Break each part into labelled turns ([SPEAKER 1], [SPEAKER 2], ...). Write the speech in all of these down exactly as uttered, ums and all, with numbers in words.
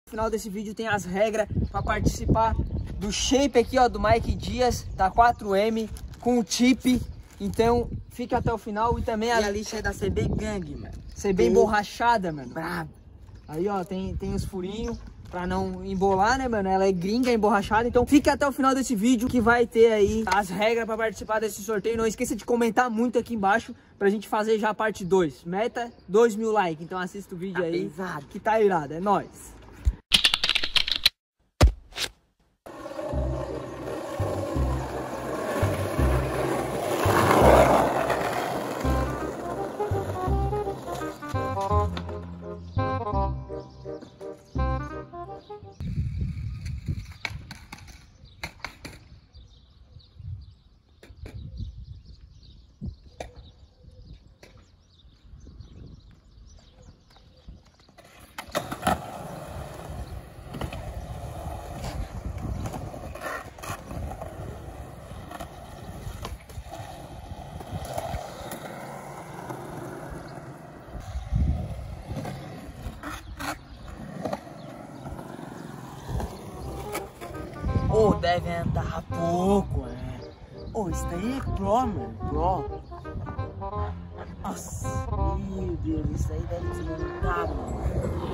[SPEAKER 1] No final desse vídeo tem as regras para participar do shape aqui, ó, do Mike Dias, da quatro M, com o chip. Então, fica até o final. E também a,
[SPEAKER 2] e a lixa é da C B Gang, mano.
[SPEAKER 1] C B emborrachada, mano.
[SPEAKER 2] Brabo.
[SPEAKER 1] Aí, ó, tem, tem os furinhos pra não embolar, né, mano? Ela é gringa, emborrachada. Então, fica até o final desse vídeo que vai ter aí as regras pra participar desse sorteio. Não esqueça de comentar muito aqui embaixo pra gente fazer já a parte dois. Meta dois mil likes. Então, assista o vídeo
[SPEAKER 2] Tá
[SPEAKER 1] aí,
[SPEAKER 2] pesado.
[SPEAKER 1] que tá irado. É nóis.
[SPEAKER 2] Ô, oh, deve andar pouco, né? Ô, oh, isso daí é Pro, mano. Pro. Nossa, meu Deus, isso aí deve desmontar, mano.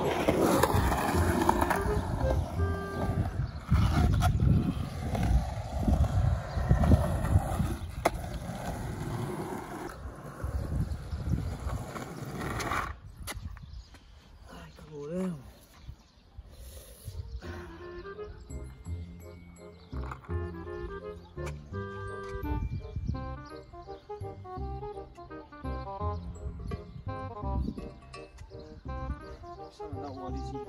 [SPEAKER 2] Ai, calorão.
[SPEAKER 1] Deixa eu dar um olezinho.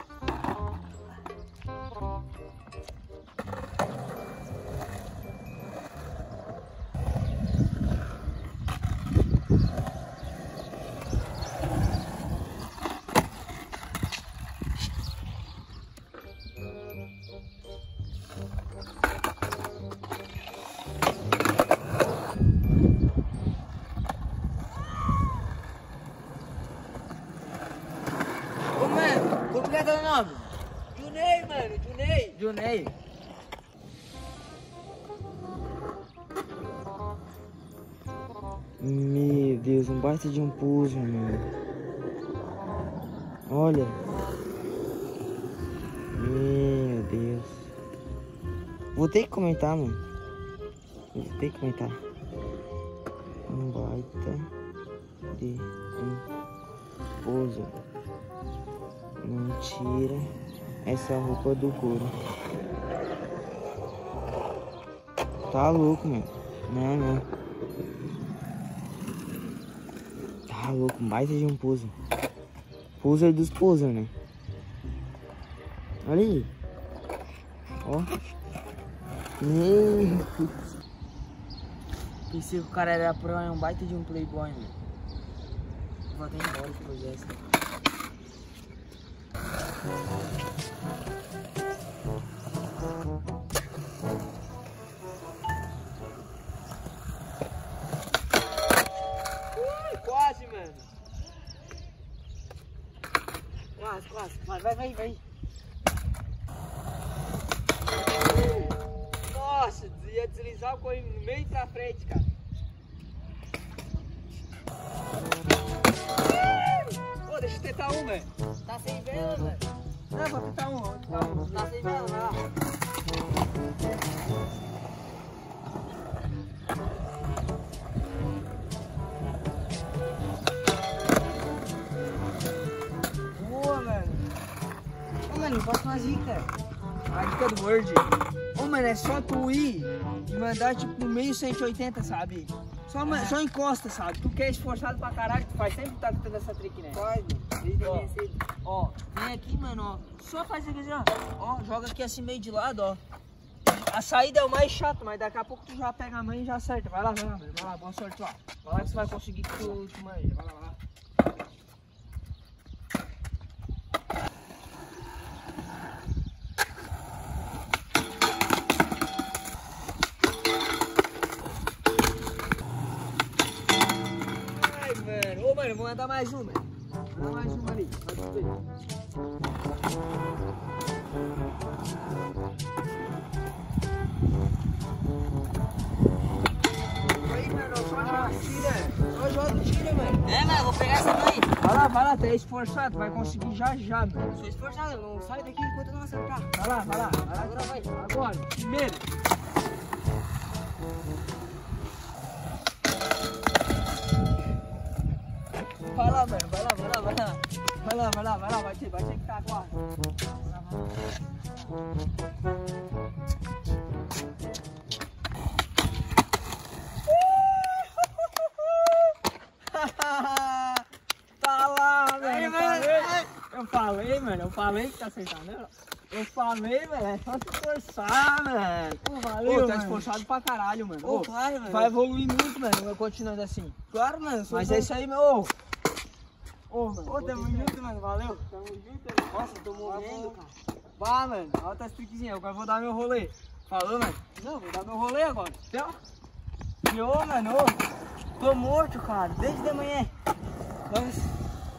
[SPEAKER 2] Como é que é o nome?
[SPEAKER 1] Junei, mano, Junei.
[SPEAKER 2] Junei. Meu Deus, um baita de um puso, mano. Olha. Meu Deus. Vou ter que comentar, mano. Vou ter que comentar. Um baita de um puso. Não tira essa roupa do couro. Tá louco, mano. Não, não. Tá louco, mais de um pouso. Poser dos poser, né? Olha aí. Ó. Meu. Pensei que o cara era pro, é um baita de um playboy, mano. Vou até embora depois dessa.
[SPEAKER 1] Quase, mano. Quase, quase. Vai, vai, vai, vai. Nossa, ia deslizar o correio no meio pra frente, cara. Pô, deixa eu tentar um, velho.
[SPEAKER 2] Tá sem vela, velho?
[SPEAKER 1] Não, vou tentar um, vou tentar um.
[SPEAKER 2] Tá sem vela, vai lá.
[SPEAKER 1] Boa, mano.
[SPEAKER 2] Ô, mano, posso uma dica?
[SPEAKER 1] A dica do Word. Ô, mano, é só tu ir e mandar, tipo, no meio cento e oitenta, sabe? Só,
[SPEAKER 2] Ah.
[SPEAKER 1] só encosta, sabe? Tu que é esforçado pra caralho, tu faz sempre tá tendo essa trick, né?
[SPEAKER 2] Faz, mano. Desde
[SPEAKER 1] Ó.
[SPEAKER 2] a minha
[SPEAKER 1] Ó, vem aqui, mano, ó. Só faz aqui assim, ó. Ó, joga aqui assim meio de lado, ó. A saída é o mais chato, mas daqui a pouco tu já pega a mãe e já acerta. Vai lá, vai lá, mano. Vai lá, boa sorte lá. Vai lá que você vai conseguir que tu, tu manja. Vai lá, vai lá. Ô, mano, vou mandar mais uma. Vou mandar mais uma ali. Pode ver. vai lá, tu é esforçado, vai conseguir já já, mano.
[SPEAKER 2] Sou esforçado, eu não saio daqui enquanto eu não acertar.
[SPEAKER 1] Vai lá, vai lá, vai lá.
[SPEAKER 2] Agora vai.
[SPEAKER 1] Agora, primeiro. Vai lá, mano, vai lá, vai lá, vai lá. Vai lá, vai lá, vai lá, vai ter, vai ter que estar agora. Tá lá, mano. Eu falei, eu falei, mano, eu falei que tá acertando, né? Eu falei, velho, é só se esforçar, mano.
[SPEAKER 2] Pô, valeu,
[SPEAKER 1] Ô, tá
[SPEAKER 2] mano.
[SPEAKER 1] esforçado pra caralho, mano.
[SPEAKER 2] Ô,
[SPEAKER 1] Ô,
[SPEAKER 2] claro, mano.
[SPEAKER 1] vai evoluir muito, mano, continuando assim.
[SPEAKER 2] Claro, mano. sou
[SPEAKER 1] Mas
[SPEAKER 2] bom.
[SPEAKER 1] é isso aí, meu. Ô, ô, mano.
[SPEAKER 2] Ô, tamo junto, mano. Valeu.
[SPEAKER 1] Tamo junto, mano.
[SPEAKER 2] Nossa, tô morrendo, cara.
[SPEAKER 1] Vá, mano. Alta as triquezinhas. Agora eu vou dar meu rolê. Falou, mano? Não, vou dar meu rolê agora. Então,
[SPEAKER 2] E ô, mano, ô. Tô morto, cara. Desde de manhã.
[SPEAKER 1] vamos.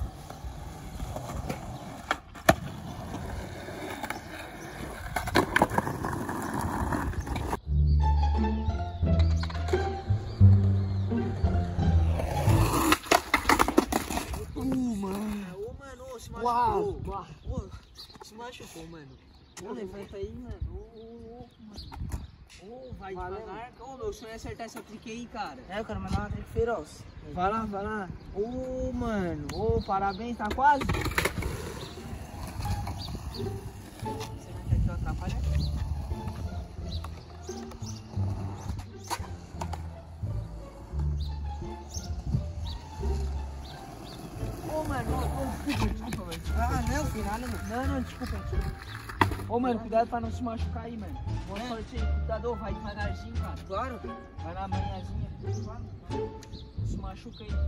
[SPEAKER 2] Uau.
[SPEAKER 1] Uau. Ô, se machucou, mano. Ô, levanta aí, mano. Ô, ô, ô, mano. Ô, vai
[SPEAKER 2] Valeu.
[SPEAKER 1] devagar. Ô, meu sonho é acertar essa trick aí, cara.
[SPEAKER 2] É, eu quero mandar uma trick feroz.
[SPEAKER 1] Vai lá, vai lá. Ô, mano. Ô, parabéns, tá quase. Será que aqui eu atrapalho? Ô, mano, ô, ô, desculpa, desculpa, mano.
[SPEAKER 2] Ah, não, final, mano.
[SPEAKER 1] Não, não, desculpa, desculpa. Ô, mano, cuidado pra não se machucar aí, mano. Boa
[SPEAKER 2] É.
[SPEAKER 1] sorte aí, cuidado, vai devagarzinho, cara.
[SPEAKER 2] Claro.
[SPEAKER 1] Vai na manhãzinha. Não se machuca aí.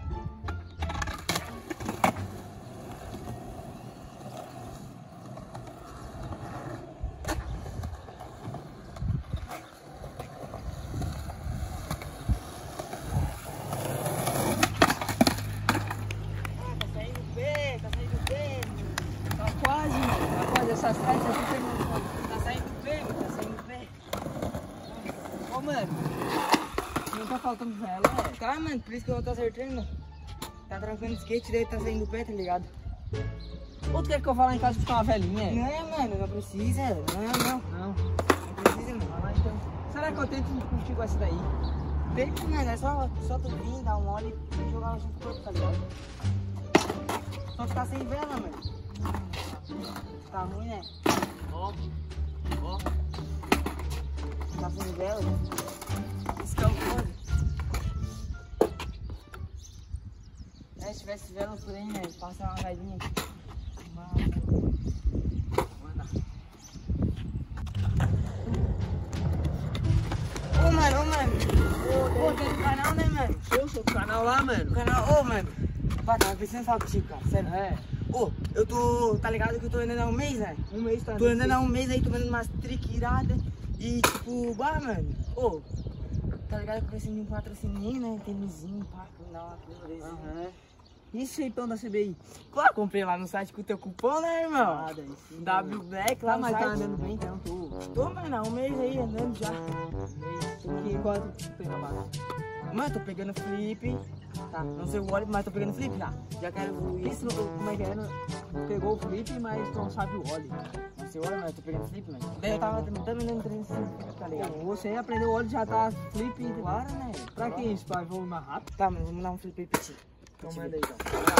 [SPEAKER 2] Ah, tá saindo bem, tá saindo bem.
[SPEAKER 1] Tá quase, mano. Tá quase. Essas trás aqui pegando.
[SPEAKER 2] Tá saindo bem, tá saindo bem.
[SPEAKER 1] Ô, mano. Não tá faltando vela, é?
[SPEAKER 2] Tá, mano, por isso que eu tô acertando. Tá trancando skate, daí tá saindo bem, tá ligado?
[SPEAKER 1] Ou tu quer que eu vá lá em casa buscar uma velinha?
[SPEAKER 2] Não é, mano, não precisa. Não, não.
[SPEAKER 1] Não.
[SPEAKER 2] Não precisa, mano.
[SPEAKER 1] Vai lá então. Será que eu tento contigo essa daí?
[SPEAKER 2] Tenta, mano, é só, só tu vir, dar um óleo e jogar ela junto com o outro, tá ligado? Só que tá sem vela, mano. Tá ruim, né?
[SPEAKER 1] Ó. Ó.
[SPEAKER 2] Tá sem vela. Isso que é o foda. É, se tivesse vela por aí, né? Passa uma velhinha aqui.
[SPEAKER 1] Manda.
[SPEAKER 2] Ô, mano, ô, mano. Ô, tem no canal, né, mano?
[SPEAKER 1] Show, seu canal lá,
[SPEAKER 2] O
[SPEAKER 1] mano.
[SPEAKER 2] canal, ô, mano. Pá, tava pensando só contigo, cara, sério.
[SPEAKER 1] É.
[SPEAKER 2] Ô, eu tô, tá ligado que eu tô andando há um mês, né?
[SPEAKER 1] Um mês tá.
[SPEAKER 2] Tô andando há um mês aí, tô vendo umas trick iradas. E tipo, bah, mano, ô, tá ligado que eu preciso de um patrocininho, né? Tênisinho, pá, pra dar uma coisa desse.
[SPEAKER 1] Aham. E esse shapeão da C B I?
[SPEAKER 2] Claro, comprei lá no site com o teu cupom, né, irmão?
[SPEAKER 1] Ah, daí sim.
[SPEAKER 2] W Black lá
[SPEAKER 1] Tá,
[SPEAKER 2] no
[SPEAKER 1] mas
[SPEAKER 2] site.
[SPEAKER 1] tá andando bem então, tu.
[SPEAKER 2] Tô, mano, há um mês aí andando já.
[SPEAKER 1] Que quanto tu pega mais?
[SPEAKER 2] Mano, tô pegando flip, tá? Não sei o óleo, mas tô pegando flip já. Já quero evoluir.
[SPEAKER 1] Isso, como é que é? Não- Pegou o flip, mas tu não sabe o óleo.
[SPEAKER 2] Não sei o óleo, mas tô pegando flip, mano. Daí eu tava também dando treino assim, tá ligado?
[SPEAKER 1] Você aprendeu o óleo já tá flip.
[SPEAKER 2] Claro, né?
[SPEAKER 1] Pra que isso? Pra evoluir mais rápido?
[SPEAKER 2] Tá, mano, vamos dar um flip aí pra ti.
[SPEAKER 1] Então manda aí, então.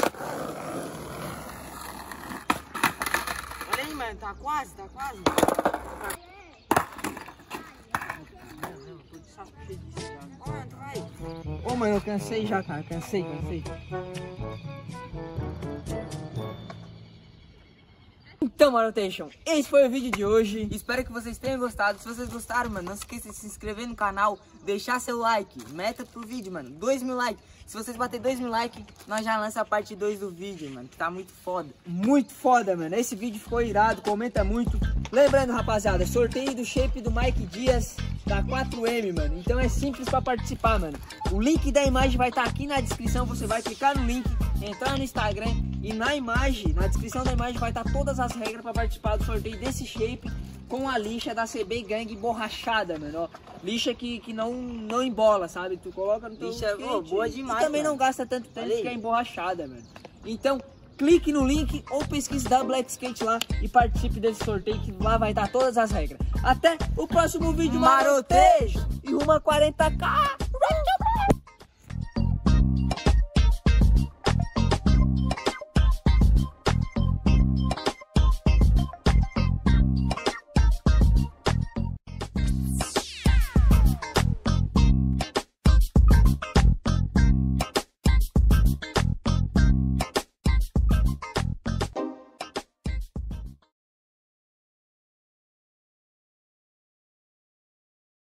[SPEAKER 2] Olha aí, mano, tá quase, tá quase.
[SPEAKER 1] Tô de saco cheio disso já.
[SPEAKER 2] Ó, mano, tu vai.
[SPEAKER 1] Ô, mano, eu cansei já, cara. Cansei, cansei. Então, Marotation, esse foi o vídeo de hoje.
[SPEAKER 2] Espero que vocês tenham gostado. Se vocês gostaram, mano, não se esqueça de se inscrever no canal, deixar seu like. Meta pro vídeo, mano, dois mil likes. Se vocês bater dois mil likes, nós já lança a parte dois do vídeo, mano, que tá muito foda.
[SPEAKER 1] Muito foda, mano. Esse vídeo ficou irado, comenta muito. Lembrando, rapaziada, sorteio do shape do Mike Dias da quatro M, mano. Então é simples pra participar, mano. O link da imagem vai estar aqui na descrição. Você vai clicar no link, entrar no Instagram e na imagem, na descrição da imagem vai estar todas as regras pra participar do sorteio desse shape com a lixa da C B Gang borrachada, mano, ó. Lixa que, que não, não embola, sabe? Tu coloca no teu
[SPEAKER 2] Lixa,
[SPEAKER 1] skate
[SPEAKER 2] ô, boa demais,
[SPEAKER 1] e também
[SPEAKER 2] mano.
[SPEAKER 1] não gasta tanto tempo
[SPEAKER 2] Olha aí.
[SPEAKER 1] que é emborrachada, mano. Então, clique no link ou pesquise da Black Skate lá e participe desse sorteio que lá vai estar todas as regras. Até o próximo vídeo, marotejo! E rumo a quarenta k!